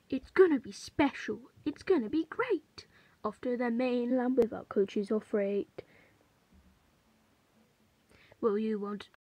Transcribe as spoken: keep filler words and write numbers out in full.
It's gonna be special. It's gonna be great. Off to the mainland with our coaches or freight. Well, you want